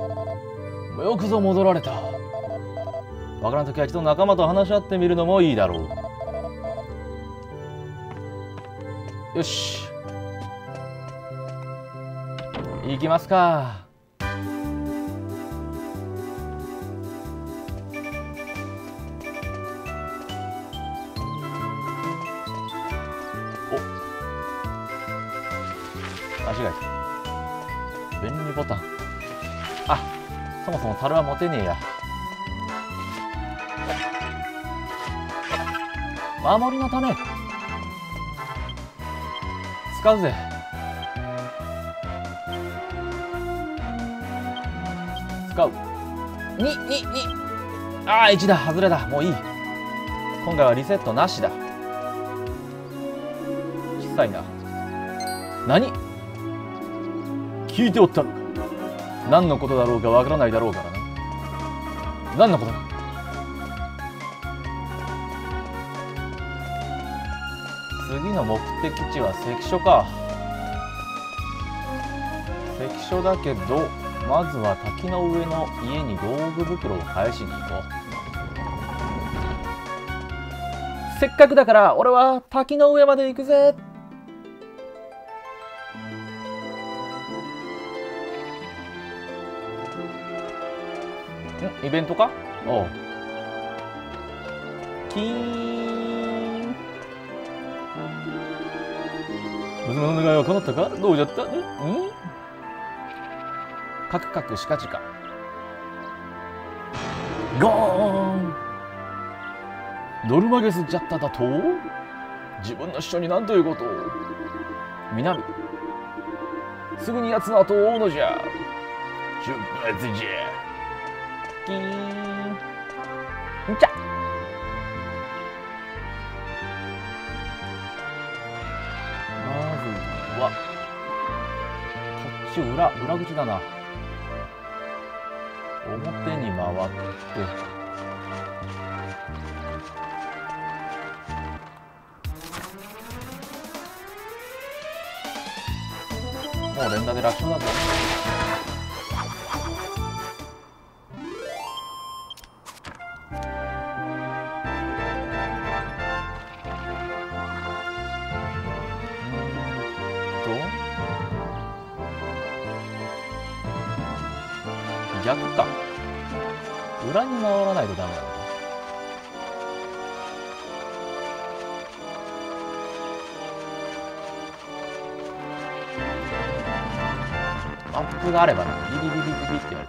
よくぞ戻られた。わからんときは一度仲間と話し合ってみるのもいいだろう。よし、行きますか。お、間違えた。便利ボタン。あ、そもそも樽は持てねえや。守りのため使うぜ。使う。ああ、1だ。外れだ。もういい。今回はリセットなしだ。小さいな。何？聞いておったのか。何のことだろうかわからないだろうからな。何のことだ。次の目的地は関所か。関所だけど、まずは滝の上の家に道具袋を返しに行こう。せっかくだから俺は滝の上まで行くぜ。イベントか。おう。キーン。娘の願いは叶ったか。どうじゃった。カクカクシカチカ。ゴーン。ドルマゲスじゃっただと。自分の師匠に何ということを。南。すぐに奴の後を追うのじゃ。出発じゃ。キーン。んちゃ。まずはこっち裏口だな。表に回ってもう連打で楽勝だぞ。逆か。裏に回らないとダメなのか。アップがあればな。ビビビビビビって言われてる。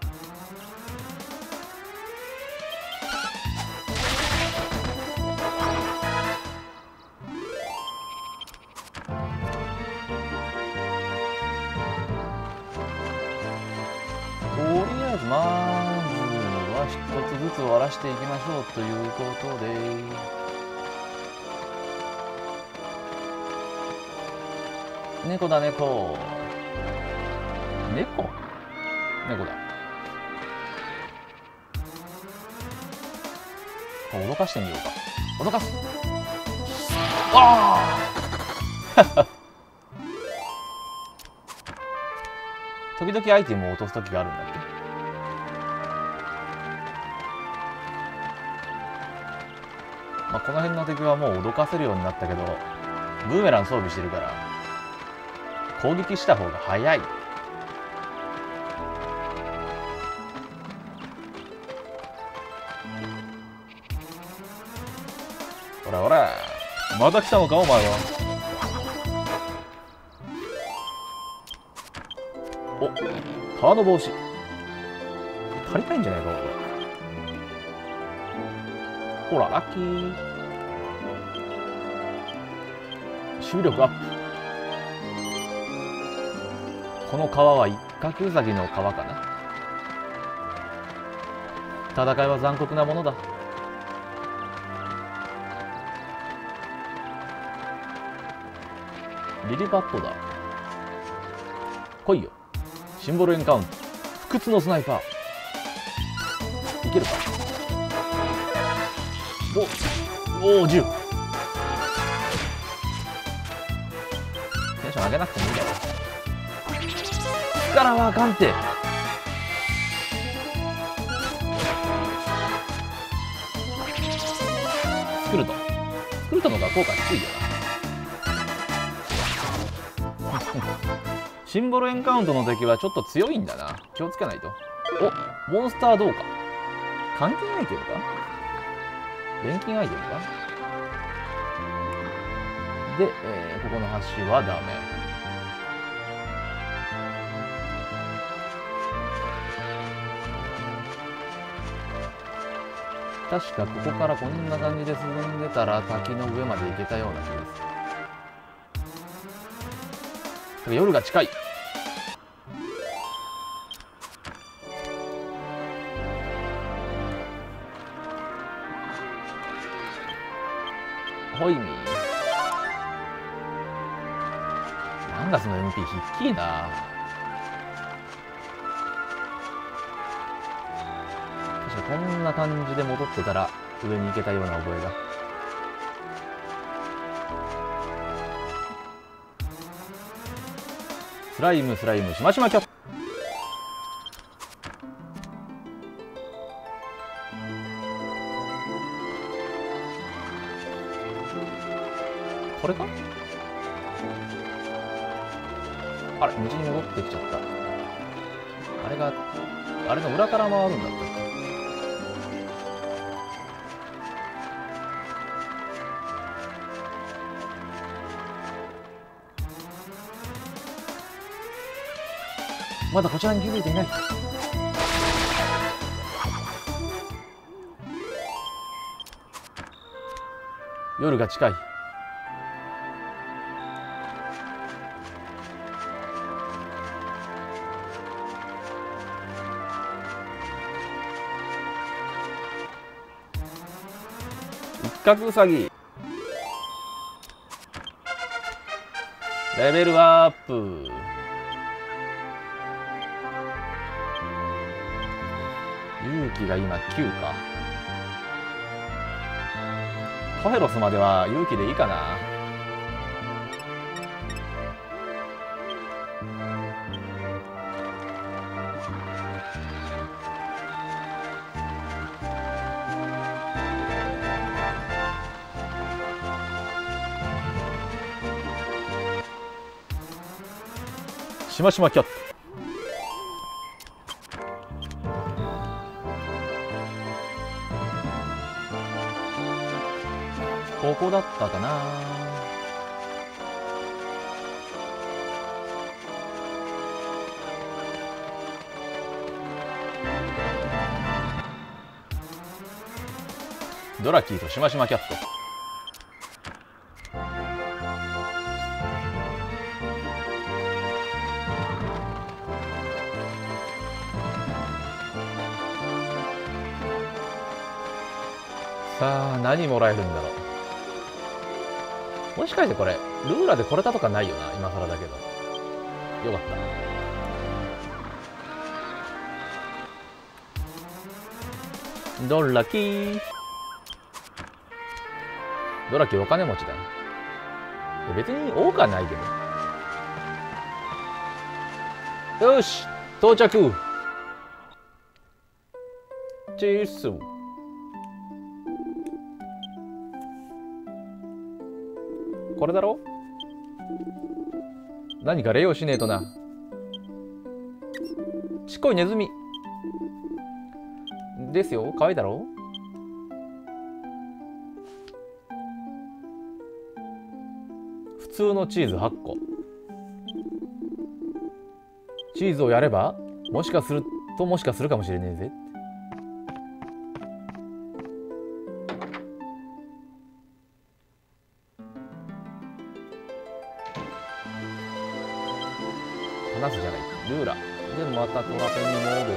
とりあえずまずは一つずつ終わらしていきましょうということで、猫だ猫。猫だ。脅かしてみようか。脅かす。ああ時々アイテムを落とす時があるんだっけ。まあ、この辺の敵はもう脅かせるようになったけど、ブーメラン装備してるから攻撃した方が早い。ほらほら、また来たのかお前は。お、川の帽子足りないんじゃないかこれ。ほらラッキー。守備力アップ。この川は一角ウサギの川かな。戦いは残酷なものだ。リリバットだ。来いよ。シンボルエンカウント。不屈のスナイパー。いけるか。おお、10。テンション上げなくてもいいだろ。力はあかんて。 クルトの方が効果低いよなシンボルエンカウントの敵はちょっと強いんだな。気をつけないと。お、モンスターどうか。換金アイテムか、錬金アイテムかで、ここの橋はダメ。確かここからこんな感じで進んでたら滝の上まで行けたような気がする。夜が近い。ホイミー、なんだその MP ひっきりな。確かこんな感じで戻ってたら上に行けたような覚えが。スライムしましまきょ。これか。あれ、道に戻ってきちゃった。あれの裏から回るんだったっけ。まだこちらに気づいていない。夜が近い。一角ウサギレベルアップ。勇気が今9か。トヘロスまでは勇気でいいかな。しましまキャット。ここだったかな。ドラキーとしましまキャット。さあ何もらえるんだろう。もしかしてこれルーラでこれたとかないよな、今更だけど。よかった。ドラキーお金持ちだな。別に多くはないけど。よし到着。チース。これだろ。何か礼をしねえとな。ちっこいネズミですよ。可愛いだろ。普通のチーズ8個。チーズをやればもしかするかもしれねえぜ。話すじゃない。ルーラでまたトラペンに戻って。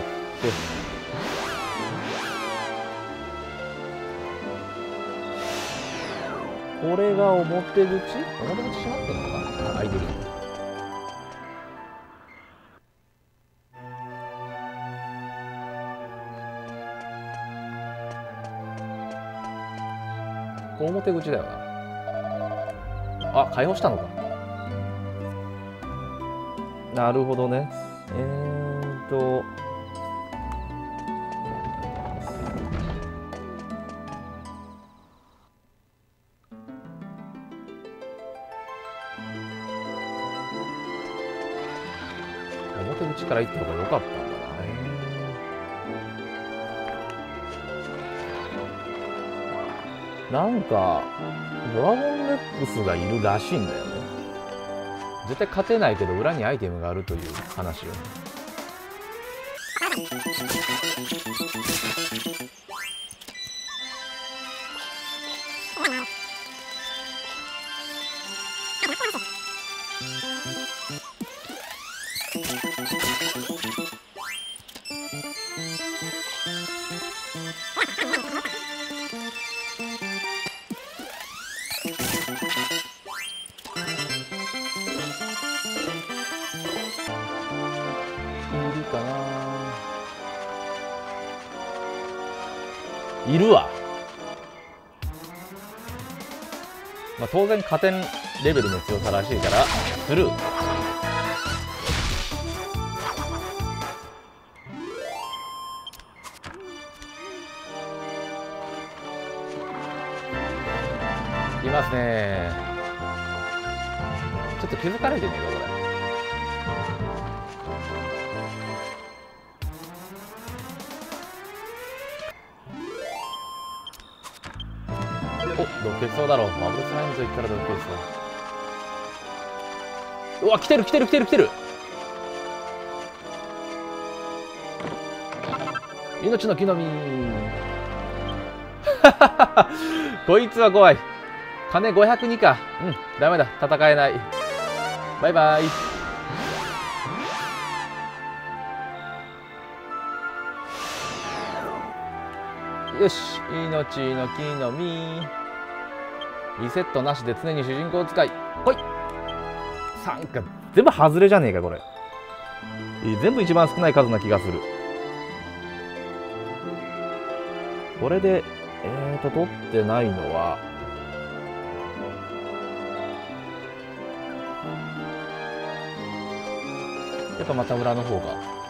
これが表口閉まってんのかな。開いてる。これ表口だよな。あ、解放したのか。なるほどね。 表口から行った方が良かったんだな。なんかドラゴンレックスがいるらしいんだよね。絶対勝てないけど裏にアイテムがあるという話よね。いるかな。いるわ。まあ当然加点レベルの強さらしいからスルー。いますね。ちょっと気づかれてんねえかこれ。お、ドッケそうだろう。マブルスライムと言ったらドッケそう。うわ、来てる来てる来てる来てる。命の木の実。こいつは怖い。金502か。うん、ダメだ。戦えない。バイバイ。よし、命の木の実。リセットなしで常に主人公使い。ほい。参加全部外れじゃねえかこれ。全部一番少ない数な気がする。これで取ってないのはやっぱまた裏の方が。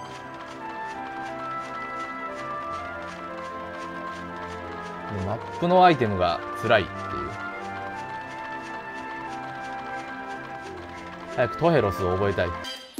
マップのアイテムが辛いっていう。早くトヘロスを覚えたい。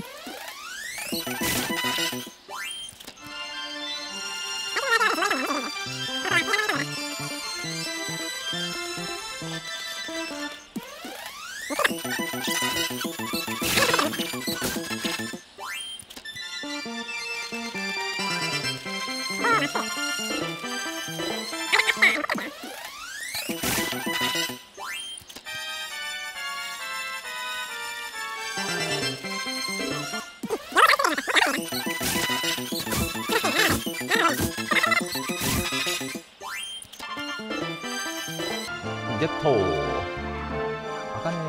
ゲット。あかね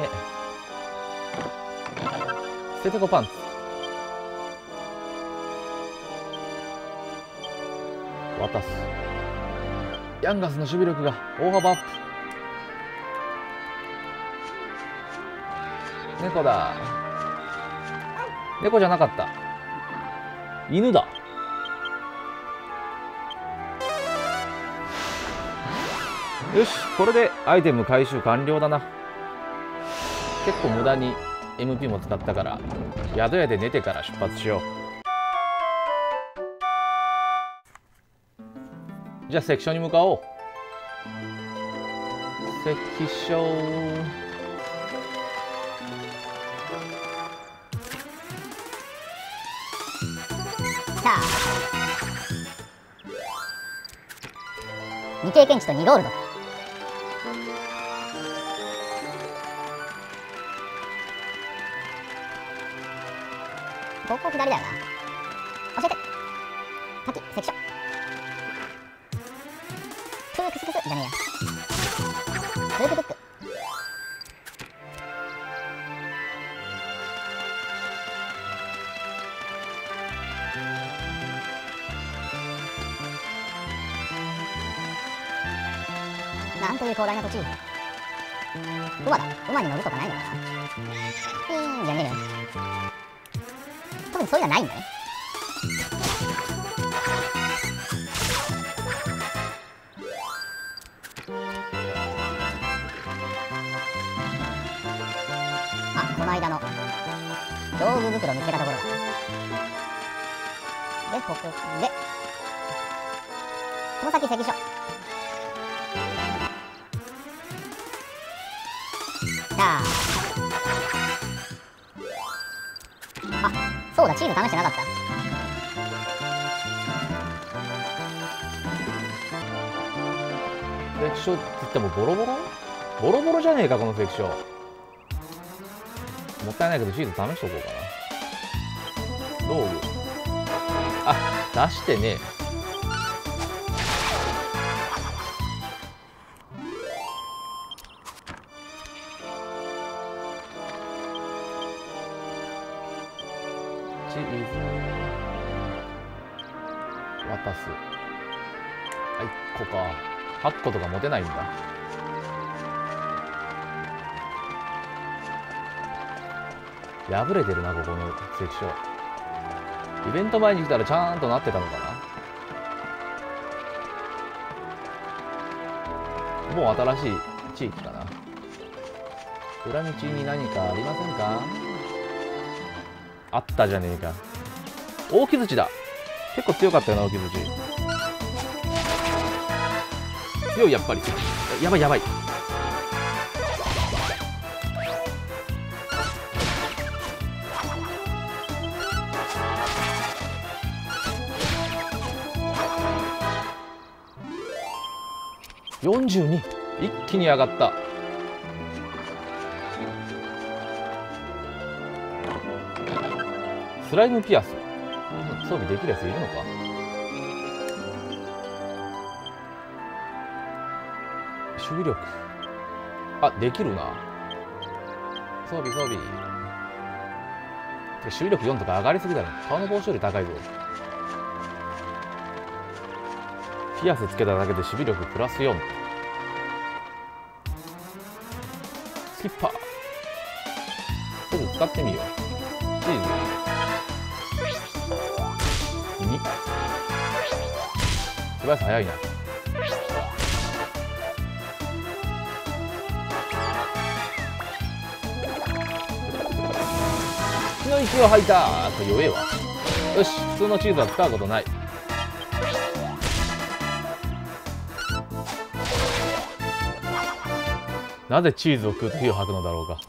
え。捨ててこパンツ。渡す。ヤンガスの守備力が大幅アップ。猫だ。猫じゃなかった。犬だ。よし、これでアイテム回収完了だな。結構無駄に MP も使ったから宿屋で寝てから出発しよう。じゃあ関所に向かおう。関所。 さあ、未経験値と2ゴールド。ここ左だよな。教えて。滝関所。プークスクスじゃねえや。プークプック。なんという広大な土地。馬だ。馬に乗るとかないのかな。ピーンじゃねえよ。特にそういうのはないんだね。あ、この間の道具袋見つけたところだ。 でここでこの先関所。ああ、そうだ、チーズ試してなかった。 関所って言ってもボロボロボロボロじゃねえかこの関所。もったいないけどチーズ試しとこうかな。道具、あ、出してね。チーズ渡す。はい、ここか。8個とか持てないんだ。破れてるな、ここの関所。イベント前に来たらちゃんとなってたのかな。もう新しい地域かな。裏道に何かありませんか？あったじゃねえか。大木槌だ。結構強かったよな、大木槌。強い、やっぱり。やばいやばい。42、一気に上がった。スライムピアス、装備できるやついるのか。守備力、あ、できるな。装備装備。守備力4とか上がりすぎだろ。顔の帽子より高いぞ。ピアスつけただけで守備力プラス4。スキッパー、ちょっと使ってみよう。チーズ2、素早さ早いな。血の息を吐いた。これ弱えわ。よし、普通のチーズは使うことない。なぜチーズを食うと火を吐くのだろうか。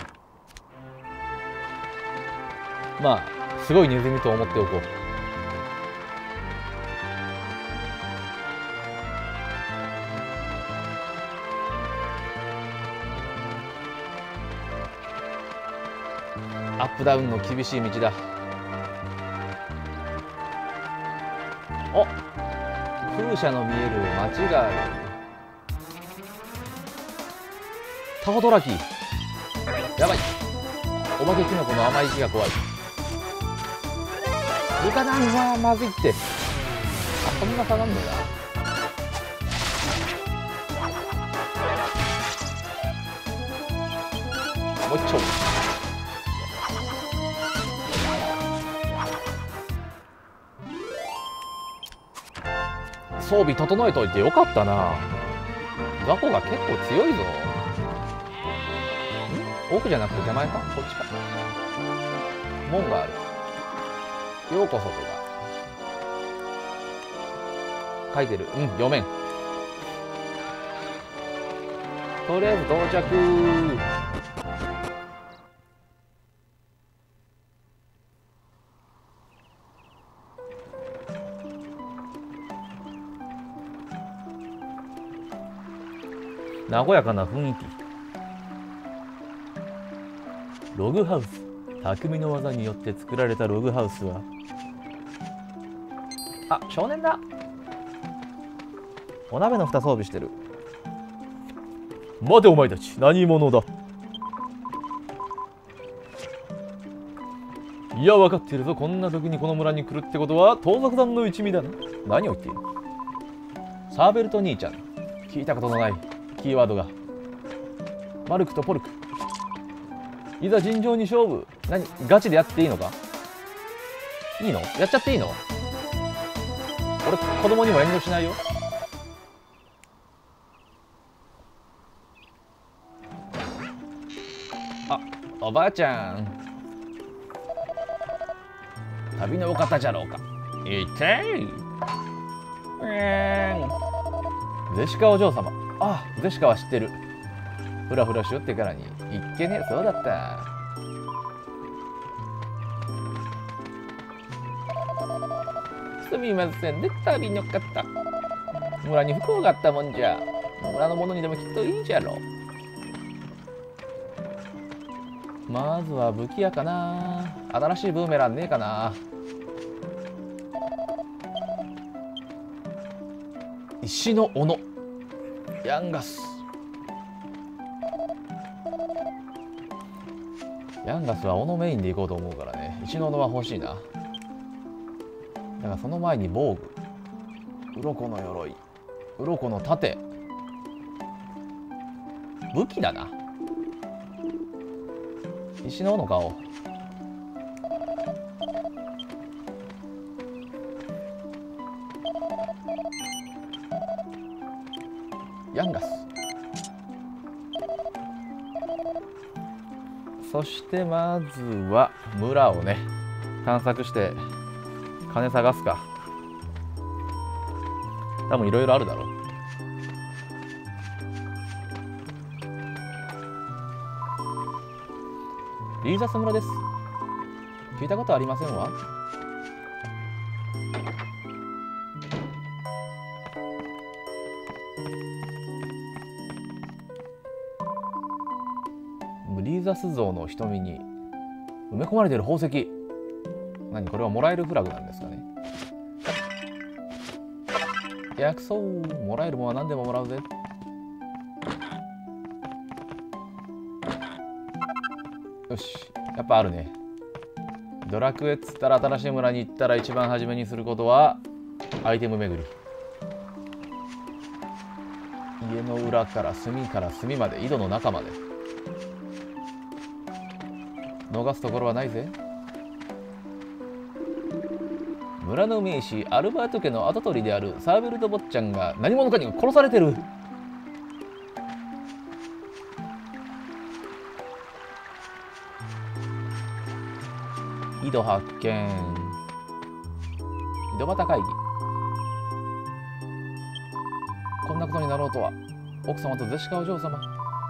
まあすごいネズミと思っておこう。アップダウンの厳しい道だ。お、風車の見える街がある。タホドラキ、やばい。お化けキノコの甘い息が怖い。ルカダンはまずいって。あ、そんな下がんのだ。もう一丁。装備整えといてよかったな。雑魚が結構強いぞ。奥じゃなくて手前か、こっちか。門がある。ようこそとか書いてる。うん、読めん。とりあえず到着。和やかな雰囲気。ログハウス、匠の技によって作られたログハウスは、あ、少年だ。お鍋の蓋装備してる。待てお前たち、何者だ。いや、分かっているぞ。こんな時にこの村に来るってことは盗賊団の一味だな。何を言っている。サーベルト兄ちゃん、聞いたことのないキーワードが。マルクとポルク、いざ尋常に勝負。何、ガチでやっていいのか。いいの、やっちゃっていいの。俺子供にも遠慮しないよ。あ、おばあちゃん、旅のお方じゃろうか。 痛い。ゼシカお嬢様。あ、ゼシカは知ってる。ふらふらしよってからに。いっけね、そうだった。すみませんね、旅の方。村に不幸があったもんじゃ。村の者にでもきっといいじゃろ。まずは武器屋かな。新しいブーメランねえかな。石の斧。ヤンガス。ヤンガスは斧メインでいこうと思うからね。石の斧は欲しいな。だからその前に防具。鱗の鎧。鱗の盾。武器だな。石の斧買おう。ヤンガス。そしてまずは村をね探索して金探すか。多分いろいろあるだろう。リーザス村です。聞いたことありませんわ。リーザス像の瞳に埋め込まれている宝石。何これはもらえるフラグなんですかね。薬草。もらえるものは何でももらうぜ。よし、やっぱあるね。ドラクエっつったら新しい村に行ったら一番初めにすることはアイテム巡り。家の裏から隅まで、井戸の中まで逃すところはないぜ。村の名士アルバート家の跡取りであるサーベルト坊ちゃんが何者かに殺されてる。井戸発見。井戸端会議。こんなことになろうとは。奥様とゼシカお嬢様。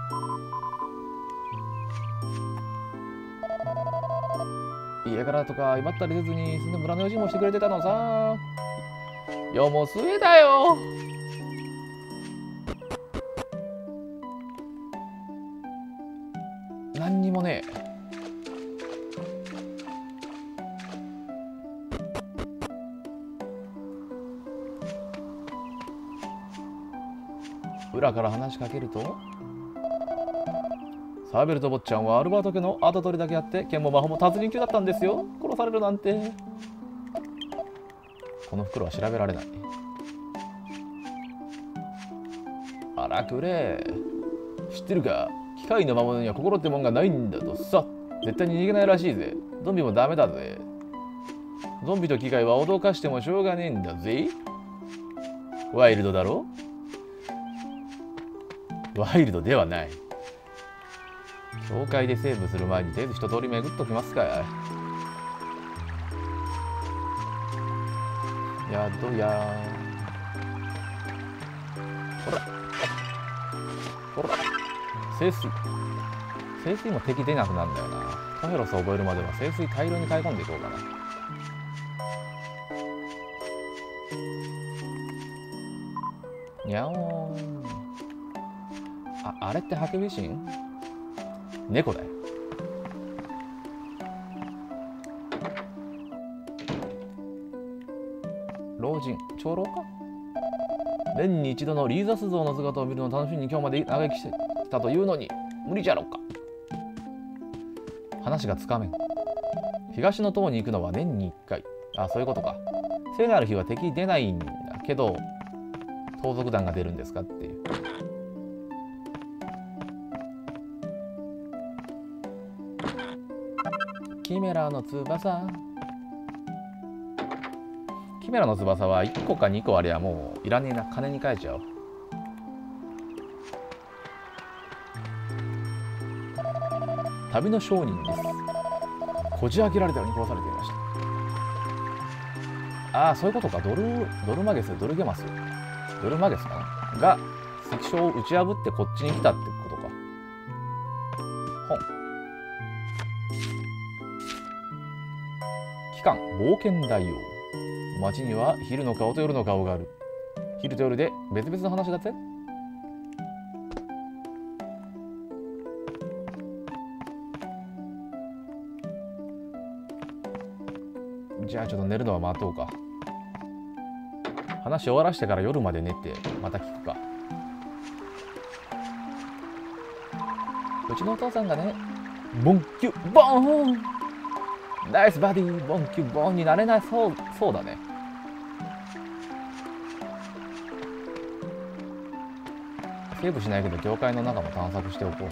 家柄とか威張ったりせずにそんで村の用心もしてくれてたのさ。世も末だよ。何にもねえ。裏から話しかけると、サーベルト坊ちゃんはアルバート家の跡取りだけあって剣も魔法も達人級だったんですよ。殺されるなんて。この袋は調べられない。荒くれ。知ってるか、機械の魔物には心ってもんがないんだとさ。絶対に逃げないらしいぜ。ゾンビもダメだぜ。ゾンビと機械は脅かしてもしょうがねえんだぜ。ワイルドだろ。ワイルドではない。教会でセーブする前にとりあえず一通り巡っときますか。宿や。ほらほら、聖水。聖水も敵出なくなるんだよな。カフェロスを覚えるまでは聖水大量に買い込んでいこうかな。にゃおーん。あれってハケビシン？猫だよ。老人、長老か。年に一度のリーザス像の姿を見るのを楽しみに今日まで長生きしてきたというのに無理じゃろうか。話がつかめん。東の塔に行くのは年に1回。あ、そういうことか。聖なる日は敵出ないんだけど盗賊団が出るんですかっていう。キメラの翼。キメラの翼は1個か2個ありゃもういらねえな。金に変えちゃおう。旅の商人です。こじ開けられたように殺されていました。 ああ、そういうことか。ドルマゲスかなが関所を打ち破ってこっちに来たってことか。本期間冒険大王。街には昼の顔と夜の顔がある。昼と夜で別々の話だぜ。じゃあちょっと寝るのは待とうか。話終わらしてから夜まで寝てまた聞くか。うちのお父さんがね、ボンキュボーンナイスバディボンキュボーンになれないそうだね。セーブしないけど教会の中も探索しておこ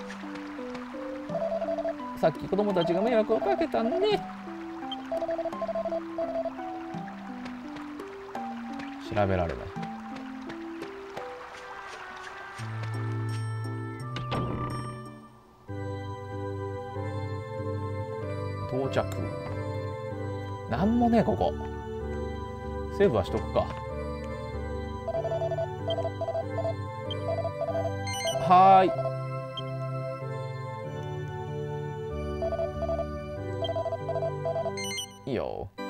う。さっき子供たちが迷惑をかけたね。調べられない。到着。なんもねえここ。セーブはしとくか。はーい。いいよ。